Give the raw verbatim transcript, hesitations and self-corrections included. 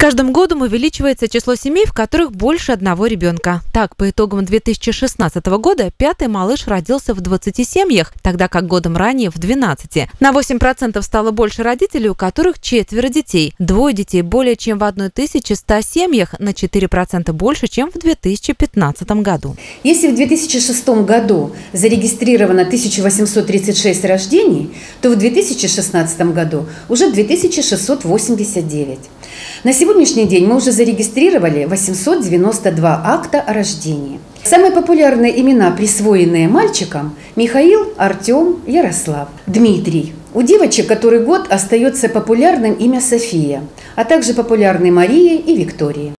каждым годом увеличивается число семей, в которых больше одного ребенка. Так, по итогам две тысячи шестнадцатого года пятый малыш родился в двадцати семьях, тогда как годом ранее в двенадцати. На восемь процентов стало больше родителей, у которых четверо детей. Двое детей более чем в тысяче ста семьях, на четыре процента больше, чем в две тысячи пятнадцатом году. Если в две тысячи шестом году зарегистрировано тысяча восемьсот тридцать шесть рождений, то в две тысячи шестнадцатом году уже две тысячи шестьсот восемьдесят девять. На сегодняшний день мы уже зарегистрировали восемьсот девяносто два акта о рождении. Самые популярные имена, присвоенные мальчикам: Михаил, Артем, Ярослав, Дмитрий. У девочек который год остается популярным имя София, а также популярны Мария и Виктория.